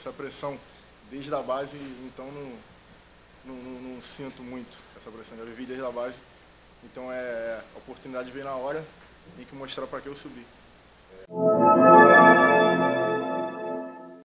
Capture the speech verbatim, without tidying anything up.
essa pressão desde a base, então não, não, não, não sinto muito essa pressão. Já vivi desde a base, então é a oportunidade veio na hora, tem que mostrar para que eu subi.